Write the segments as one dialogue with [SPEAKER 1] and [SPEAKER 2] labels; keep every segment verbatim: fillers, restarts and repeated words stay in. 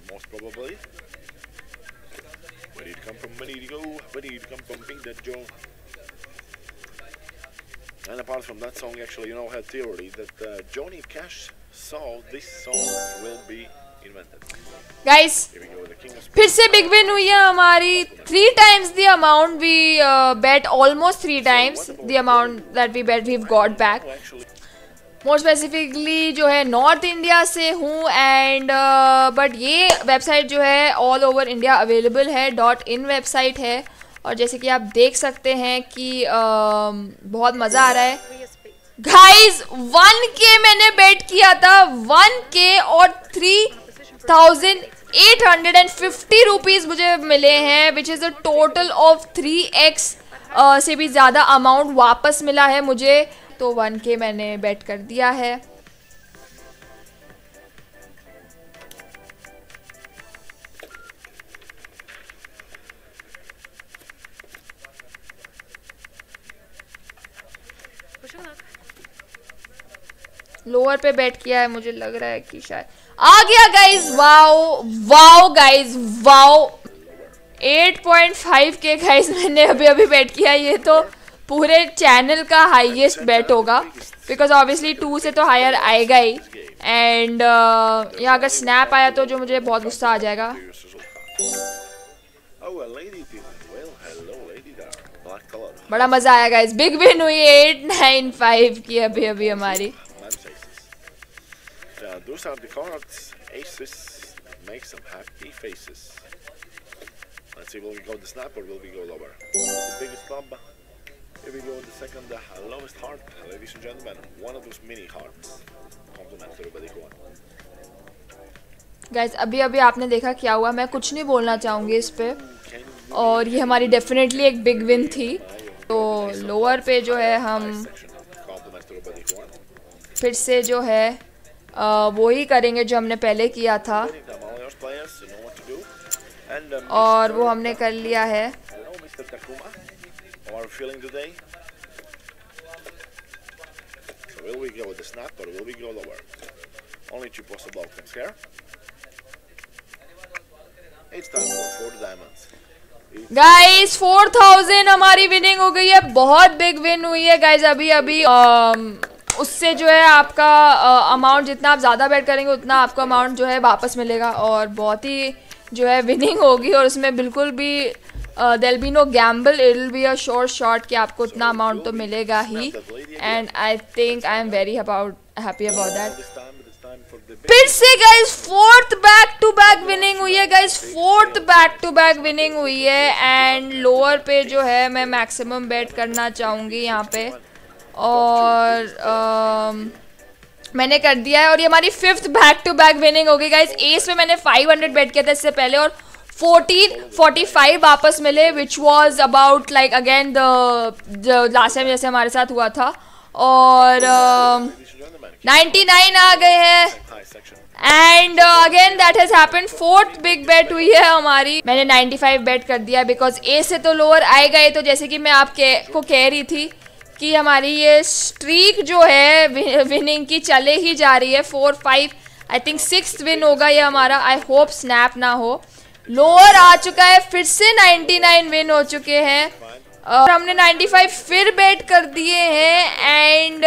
[SPEAKER 1] most probably. Where did it come from? Where did it go? Where did it come from? Pink that Joe. And apart from that song, actually, you know, had theory that uh, Johnny Cash saw this song will be invented.
[SPEAKER 2] Guys,
[SPEAKER 1] Here we go, the king of
[SPEAKER 2] फिर से big win हुई है हमारी. Three times the amount we uh, bet, almost three times the amount that we bet we've got back. More specifically जो है north India से हूँ and but ये वेबसाइट जो है ऑल ओवर इंडिया अवेलेबल है. डॉट इन वेबसाइट है और जैसे कि आप देख सकते हैं कि uh, बहुत मज़ा आ रहा है. गाइज वन के मैंने बेट किया था, वन के और three thousand eight hundred and fifty rupees मुझे मिले हैं, which is a total of three X से भी ज़्यादा अमाउंट वापस मिला है मुझे. तो वन के मैंने बेट कर दिया है. लोअर पे बेट किया है, मुझे लग रहा है कि शायद आ गया. Guys wow wow guys wow, eight point five के गाइज मैंने अभी अभी बेट किया. ये तो पूरे चैनल का हाईएस्ट बेट होगा बिकॉज ऑब्वियसली टू से तो हायर आएगा ही. एंड uh, यहाँ अगर स्नैप आया तो जो मुझे बहुत गुस्सा आ जाएगा. बड़ा मजा आया गाइस. बिग विन हुई एट नाइन फाइव की अभी अभी हमारी.
[SPEAKER 1] Here we go, the second uh, lowest heart, ladies and gentlemen, one of those mini hearts. Compliment everybody who won.
[SPEAKER 2] Guys, अभी अभी आपने देखा क्या हुआ. मैं कुछ नहीं बोलना चाहूँगी इस पे, और ये हमारी डेफिनेटली एक बिग विन थी. तो लोअर पे जो है हम फिर से जो है वो ही करेंगे जो हमने पहले किया था, और वो हमने कर लिया है.
[SPEAKER 1] How are we feeling today? So will we go with the snap or will we go lower? Only two possible outcomes here. It's time for four diamonds.
[SPEAKER 2] Guys, four thousand हमारी विनिंग हो गई है. बहुत big win हुई है guys अभी अभी. um, उससे जो है आपका अमाउंट uh, जितना आप ज़्यादा बेट करेंगे उतना आपको अमाउंट जो है वापस मिलेगा, और बहुत ही जो है विनिंग होगी. और उसमें बिल्कुल भी there be no gamble, it will be a short shot कि आपको उतना अमाउंट तो मिलेगा ही. And I think I am very about happy about that. फिर से guys fourth back to back winning हुई है. Guys fourth back to back winning हुई है. एंड लोअर पे जो है मैं मैक्सिमम बेट करना चाहूँगी यहाँ पे, और uh, मैंने कर दिया है. और ये हमारी fifth back to back winning हो गई गाइज. एस पे मैंने फाइव हंड्रेड बेट किया था इससे पहले, और फोर्टीन फोर्टी फाइव वापस मिले, which was about like again the last time जैसे हमारे साथ हुआ था. और नाइन्टी नाइन आ गए हैं. And again that has happened. Fourth big bet हुई है हमारी. मैंने नाइन्टी फाइव बेट कर दिया बिकॉज ए से तो लोअर आएगा ही. तो जैसे कि मैं आपके को कह रही थी कि हमारी ये स्ट्रीक जो है विनिंग की चले ही जा रही है. Four five I think six win होगा ये हमारा. आई होप स्नैप ना हो. लोअर आ चुका है, फिर से नाइन्टी नाइन विन हो चुके हैं, और हमने नाइन्टी फाइव फिर बेट कर दिए हैं. And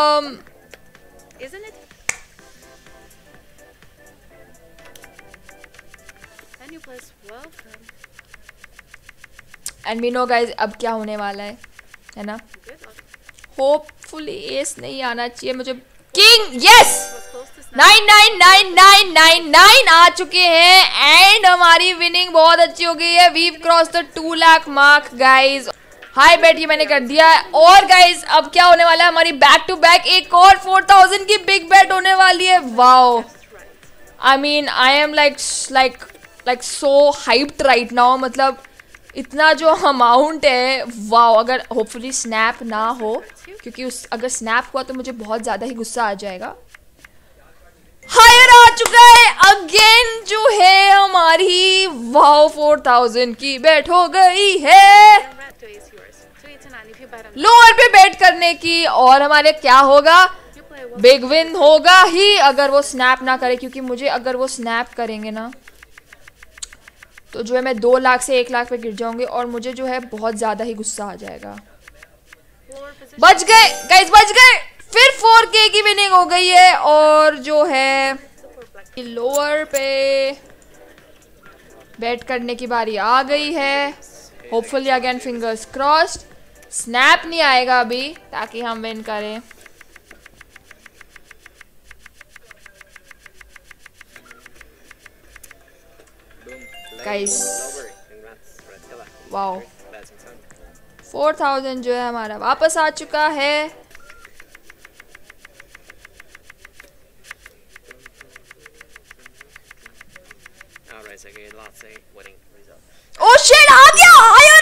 [SPEAKER 2] and we know guys अब क्या होने वाला है, है ना. होपफुली एस नहीं आना चाहिए मुझे. King, yes, nine nine nine nine nine nine आ चुके हैं. एंड हमारी विनिंग बहुत अच्छी हो गई है. We've cross the two lakh mark guys. High bet ये मैंने कर दिया है. और गाइज अब क्या होने वाला है, हमारी बैक टू बैक एक और फोर थाउजेंड की बिग बेट होने वाली है. Wow, I mean I am like like like so hyped right now. मतलब इतना जो अमाउंट है, वाओ. अगर होपफुली स्नैप ना हो, क्योंकि उस अगर स्नैप हुआ तो मुझे बहुत ज़्यादा ही गुस्सा आ जाएगा. हायर आ चुका है अगेन जो है हमारी. वाओ, फोर थाउजेंड की बेट हो गई है. लोअर पे बेट करने की, और हमारे क्या होगा, बिग विन होगा ही अगर वो स्नैप ना करे. क्योंकि मुझे अगर वो स्नैप करेंगे ना तो जो है मैं दो लाख से एक लाख पे गिर जाऊंगी और मुझे जो है बहुत ज़्यादा ही गुस्सा आ जाएगा। बच गए गाइस, बच गए। फिर फोर के की विनिंग हो गई है और जो है लोअर पे बैट करने की बारी आ गई है। Hopefully again fingers crossed snap नहीं आएगा अभी ताकि हम विन करें। गाइस वाओ, फोर थाउजेंड जो है हमारा वापस आ चुका है। ओ शिट, आ गया। आया